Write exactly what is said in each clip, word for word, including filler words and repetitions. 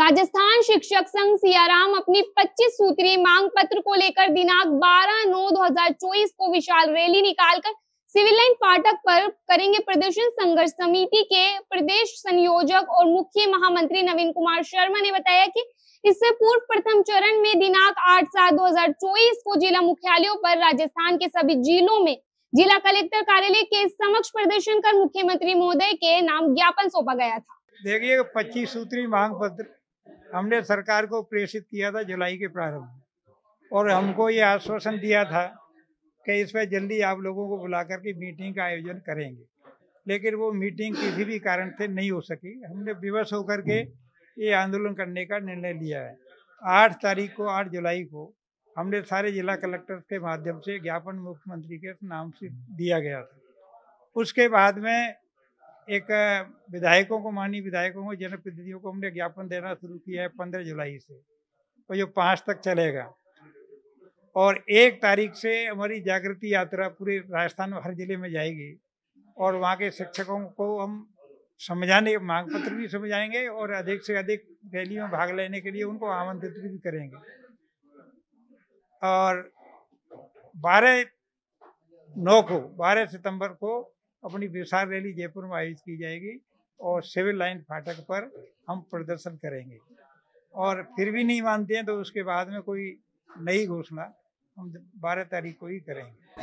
राजस्थान शिक्षक संघ सियाराम अपनी पच्चीस सूत्रीय मांग पत्र को लेकर दिनांक बारह नौ दो हजार चौबीस को विशाल रैली निकालकर सिविल लाइन फाटक पर करेंगे प्रदर्शन। संघर्ष समिति के प्रदेश संयोजक और मुख्य महामंत्री नवीन कुमार शर्मा ने बताया कि इससे पूर्व प्रथम चरण में दिनांक आठ सात दो हजार चौबीस को जिला मुख्यालयों पर राजस्थान के सभी जिलों में जिला कलेक्टर कार्यालय के समक्ष प्रदर्शन कर मुख्यमंत्री महोदय के नाम ज्ञापन सौंपा गया था। देखिए, पच्चीस सूत्री मांग पत्र हमने सरकार को प्रेषित किया था जुलाई के प्रारंभ में, और हमको ये आश्वासन दिया था कि इस पर जल्दी आप लोगों को बुला करके मीटिंग का आयोजन करेंगे, लेकिन वो मीटिंग किसी भी कारण से नहीं हो सकी। हमने विवश होकर के ये आंदोलन करने का निर्णय लिया है। आठ तारीख को आठ जुलाई को हमने सारे जिला कलेक्टर के माध्यम से ज्ञापन मुख्यमंत्री के नाम से दिया गया था। उसके बाद में एक विधायकों को माननीय विधायकों को जनप्रतिनिधियों को हमने ज्ञापन देना शुरू किया है पंद्रह जुलाई से, और जो पाँच तक चलेगा। और एक तारीख से हमारी जागृति यात्रा पूरे राजस्थान में हर जिले में जाएगी, और वहाँ के शिक्षकों को हम समझाने मांग पत्र भी समझाएंगे और अधिक से अधिक रैली में भाग लेने के लिए उनको आमंत्रित भी करेंगे। और बारह नौ को बारह सितंबर को अपनी विशाल रैली जयपुर में आयोजित की जाएगी और सिविल लाइन फाटक पर हम प्रदर्शन करेंगे। और फिर भी नहीं मानते हैं तो उसके बाद में कोई नई घोषणा हम बारह तारीख को ही करेंगे।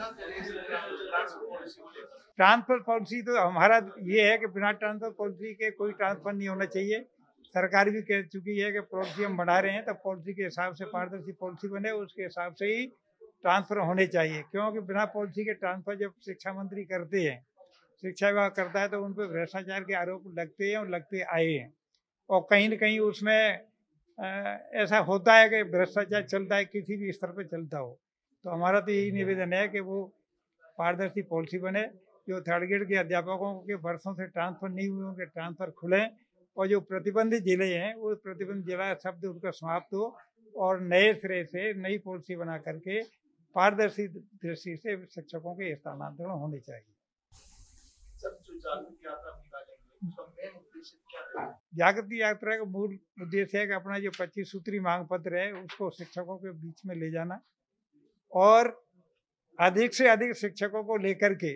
ट्रांसफर पॉलिसी तो हमारा ये है कि बिना ट्रांसफर पॉलिसी के कोई ट्रांसफर नहीं होना चाहिए। सरकार भी कह चुकी है कि पॉलिसी हम बढ़ा रहे हैं, तो पॉलिसी के हिसाब से पारदर्शी पॉलिसी बने, उसके हिसाब से ही ट्रांसफर होने चाहिए। क्योंकि बिना पॉलिसी के ट्रांसफर जब शिक्षा मंत्री करते हैं, शिक्षा विभाग करता है, तो उन पर भ्रष्टाचार के आरोप लगते हैं और लगते आए हैं। और कहीं न कहीं उसमें आ, ऐसा होता है कि भ्रष्टाचार चलता है, किसी भी स्तर पर चलता हो। तो हमारा तो यही निवेदन है कि वो पारदर्शी पॉलिसी बने, जो थर्ड ग्रेड के अध्यापकों के वर्षों से ट्रांसफर नहीं हुए उनके ट्रांसफर खुलें, और जो प्रतिबंधित जिले हैं वो प्रतिबंधित जिला शब्द उनका समाप्त हो, और नए सिरे से नई पॉलिसी बना करके पारदर्शी दृष्टि से शिक्षकों के स्थानांतरण होने चाहिए। जागृति यात्रा का मूल उद्देश्य है कि अपना जो पच्चीस सूत्री मांग पत्र है उसको शिक्षकों के बीच में ले जाना, और अधिक से अधिक शिक्षकों को लेकर के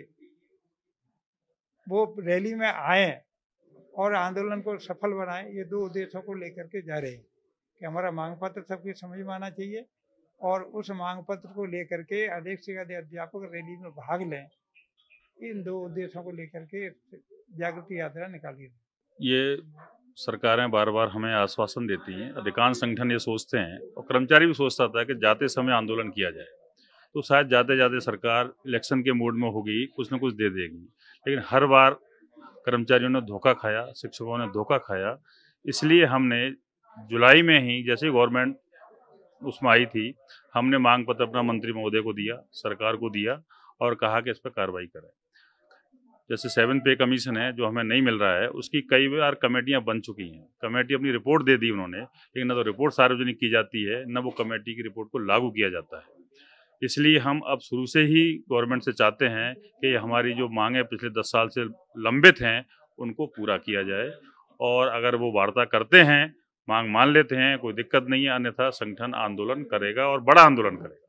वो रैली में आए और आंदोलन को सफल बनाएं। ये दो उद्देश्यों को लेकर के जा रहे हैं कि हमारा मांग पत्र सबकी समझ में आना चाहिए, और उस मांग पत्र को लेकर के अधिक से अधिक अध्यापक रैली में भाग लें। इन दो उद्देश्यों को लेकर के जागृति यात्रा निकाली। ये सरकारें बार बार हमें आश्वासन देती हैं, अधिकांश संगठन ये सोचते हैं और कर्मचारी भी सोचता था कि जाते समय आंदोलन किया जाए, तो शायद जाते जाते सरकार इलेक्शन के मूड में होगी, कुछ न कुछ दे देगी। लेकिन हर बार कर्मचारियों ने धोखा खाया, शिक्षकों ने धोखा खाया। इसलिए हमने जुलाई में ही, जैसे गवर्नमेंट उसमें आई थी, हमने मांग पत्र अपना मंत्री महोदय को दिया, सरकार को दिया, और कहा कि इस पर कार्रवाई करें। जैसे सेवन पे कमीशन है जो हमें नहीं मिल रहा है, उसकी कई बार कमेटियां बन चुकी हैं। कमेटी अपनी रिपोर्ट दे दी उन्होंने, लेकिन न तो रिपोर्ट सार्वजनिक की जाती है, न वो कमेटी की रिपोर्ट को लागू किया जाता है। इसलिए हम अब शुरू से ही गवर्नमेंट से चाहते हैं कि हमारी जो मांगें पिछले दस साल से लंबित हैं उनको पूरा किया जाए, और अगर वो वार्ता करते हैं, मांग मान लेते हैं, कोई दिक्कत नहीं है, अन्यथा संगठन आंदोलन करेगा और बड़ा आंदोलन करेगा।